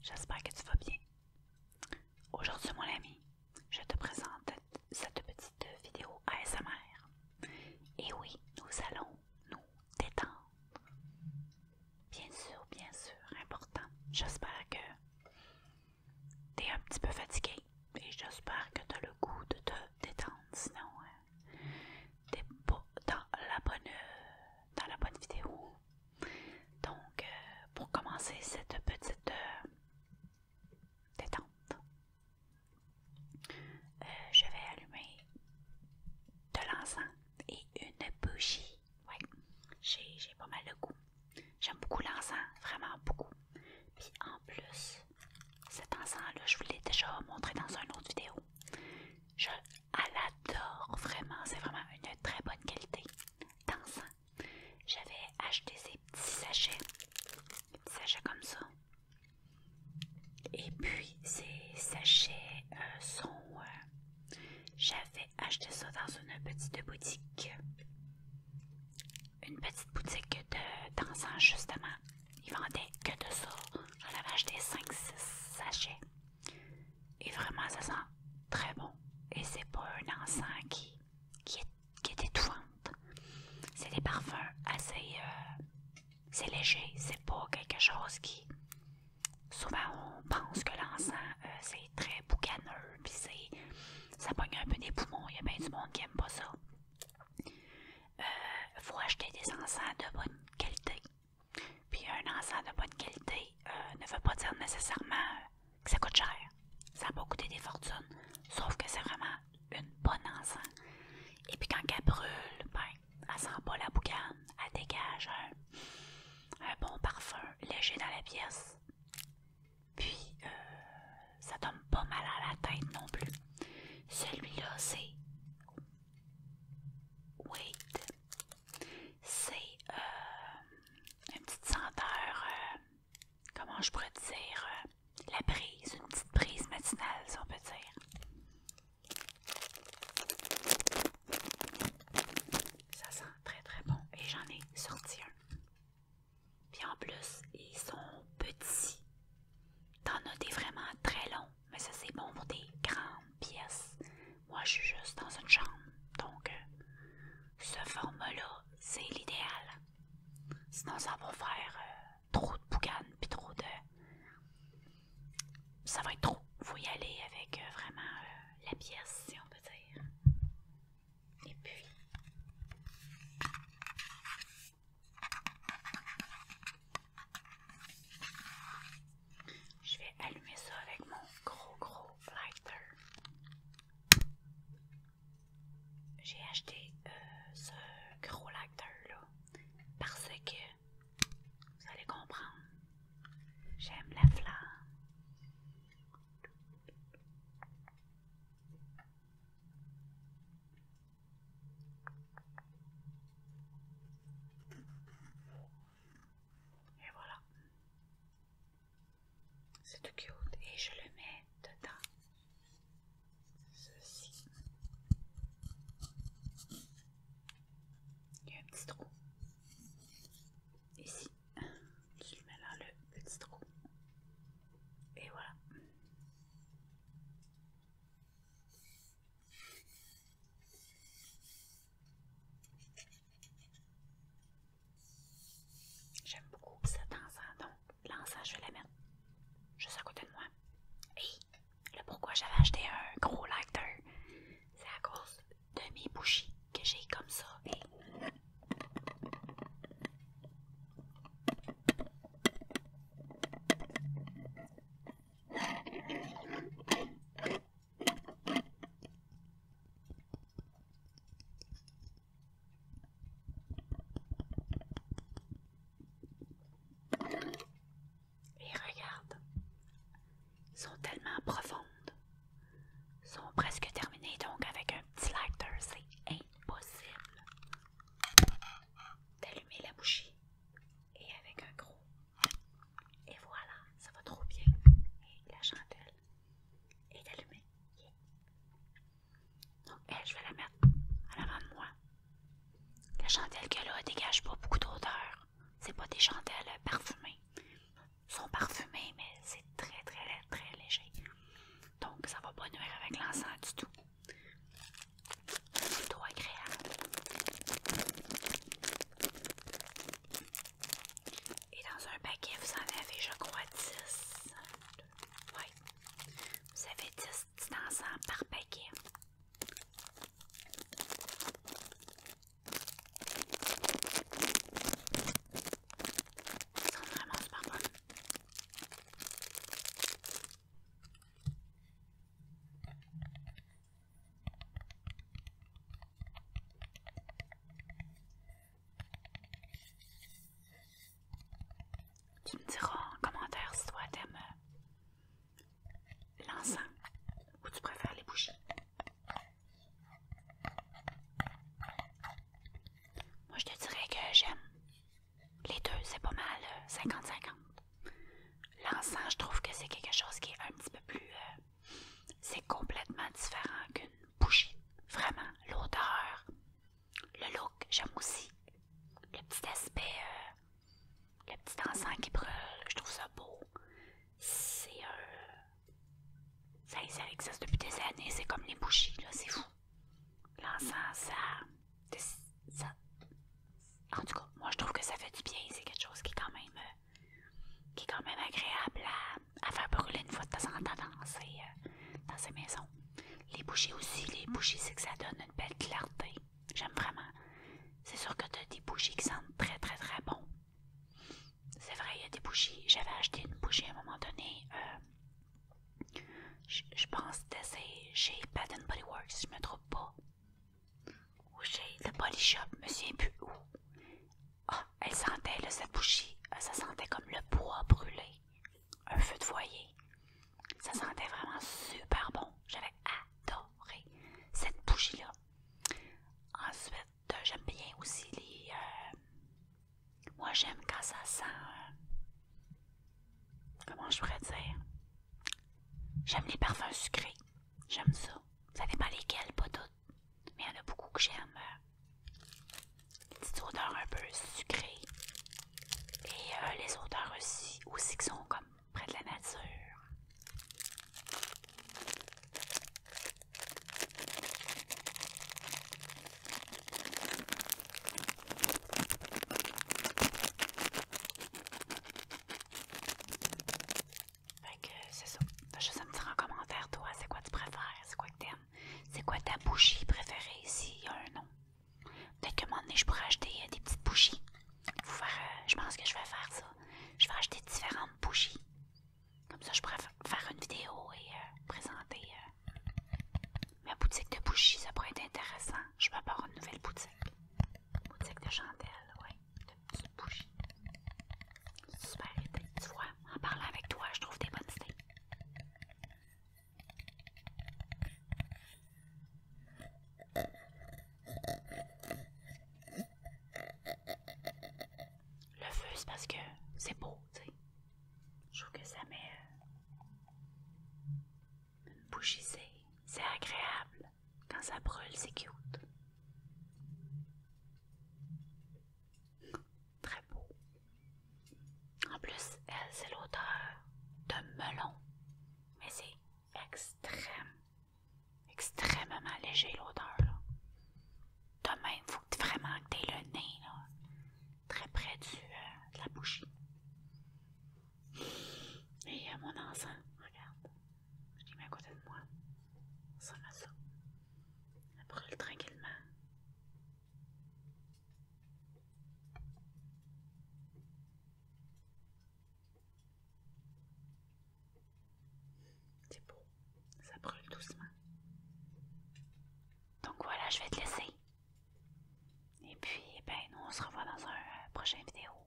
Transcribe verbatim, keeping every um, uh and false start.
j'espère que tu vas bien. Aujourd'hui, mon ami, je te présente cette petite vidéo A S M R. Et oui, nous allons nous détendre. Bien sûr, bien sûr, important. J'espère que tu es un petit peu fatigué et j'espère que tu as le goût de te détendre. Sinon, euh, tu n'es pas dans la bonne, euh, dans la bonne vidéo. Donc, euh, pour commencer cette petite euh, détente, euh, je vais allumer de l'encens et une bougie. Ouais, j'ai, j'ai pas mal de goût. J'aime beaucoup l'encens, vraiment beaucoup. Puis en plus, cet encens-là, je vous l'ai déjà montré dans une autre vidéo. Je l'adore vraiment, c'est vraiment une très bonne qualité d'encens. J'avais acheté ces petits sachets, des petits sachets comme ça. Et puis ces sachets euh, sont... Euh, j'avais acheté ça dans une petite boutique. Une petite boutique de, d'encens justement. Ils vendaient que de ça. J'en avais acheté cinq six sachets. Et vraiment ça sent très bon. Et c'est pas un encens qui, qui, est, qui est étouffante. C'est des parfums assez... Euh, c'est léger. C'est pas quelque chose qui... Souvent on pense que l'encens euh, c'est très boucaneux. Puis c'est... ça pogne un peu des poumons. Il y a bien du monde qui aime pas ça. Euh, faut acheter des encens de bonne qualité. Puis un encens de bonne qualité euh, ne veut pas dire nécessairement euh, que ça coûte cher. Ça va coûter des fortunes. Sauf que c'est vraiment une bonne encens. Et puis quand elle brûle, ben, elle sent pas la boucane. Elle dégage un, un bon parfum léger dans la pièce. Puis euh, ça donne pas mal à la tête non plus. Celui-là, c'est Wait. C'est euh, une petite senteur, euh, comment je pourrais dire, euh, la brise, une petite brise matinale, si on peut dire. Ça sent très très bon et j'en ai sorti un. Puis en plus, ils sont petits. T'en as des vraiment très longs, mais ça c'est bon pour des grandes pièces. Moi je suis juste dans une chambre, donc euh, ce format-là, c'est l'idéal. Sinon, ça va faire euh, trop de boucan puis trop de... Ça va être trop. Faut y aller avec euh, vraiment euh, la pièce, si on peut dire. Et puis... Tu me diras en commentaire si toi t'aimes euh, l'encens ou tu préfères les bougies. Moi, je te dirais que j'aime les deux, c'est pas mal cinquante cinquante. L'encens, je trouve que c'est quelque chose qui est un petit peu plus... Euh, c'est complètement différent qu'une bougie. Vraiment, l'odeur, le look, j'aime aussi. Le petit aspect, euh, le petit encens qui brûle, je trouve ça beau. C'est euh, ça, ça existe depuis des années, c'est comme les bougies, là, c'est fou. L'encens, ça, ça... En tout cas, moi je trouve que ça fait du bien, c'est quelque chose qui est quand même... Euh, qui est quand même agréable à, à faire brûler une fois de temps en temps dans ces, euh, dans ces maisons. Les bougies aussi, les bougies, c'est que ça donne une belle clarté. J'aime vraiment. C'est sûr que tu as des bougies qui sentent très très très bon. C'est vrai, il y a des bougies. J'avais acheté une bougie à un moment donné. Euh, je, je pense que c'était chez Bath and Body Works, si je me trompe pas. Ou chez The Body Shop, je me souviens plus où. Ah, elle sentait, là, cette bougie. Ça sentait comme le bois brûlé, un feu de foyer. Ça sentait vraiment super bon. J'avais adoré cette bougie-là. Ensuite, euh, j'aime bien aussi les... Euh, moi, j'aime quand ça sent... Euh, comment je pourrais dire? J'aime les parfums sucrés. J'aime ça. Ça dépend lesquels, pas toutes. Mais il y en a beaucoup que j'aime. Euh, les petites odeurs un peu sucrées. Et euh, les odeurs aussi, aussi qui sont comme près de la nature. Fait que c'est ça. T'as juste à me dire en commentaire, toi, c'est quoi tu préfères, c'est quoi que t'aimes. C'est quoi ta bougie préférée, s'il y a un nom. Peut-être qu'à un moment donné, je pourrais acheter euh, des petites bougies. Faut faire, euh, je pense que je vais faire ça. Je vais acheter différentes bougies. Comme ça, je pourrais faire une vidéo et euh, présenter euh, ma boutique de bougies. Ça pourrait être intéressant. Je vais avoir une nouvelle boutique. Boutique de chandelles, oui. De petites bougies. Super idée. Tu vois, en parlant avec toi, je trouve des bonnes idées. Le feu, c'est parce que c'est beau, tu sais. Je trouve que ça met... Euh, une bougie, c'est, c'est agréable. Quand ça brûle, c'est cute. Très beau. En plus, elle, c'est l'odeur de melon. Mais c'est extrême, extrêmement léger l'odeur, là. De même, il faut que vraiment que tu aies le nez, là, très près du, euh, de la bougie. Et euh, mon encens, regarde, je l'ai mis à côté de moi. Ça met ça. Elle brûle tranquillement. C'est beau. Ça brûle doucement. Donc voilà, je vais te laisser. Et puis, ben, nous, on se revoit dans un prochain vidéo.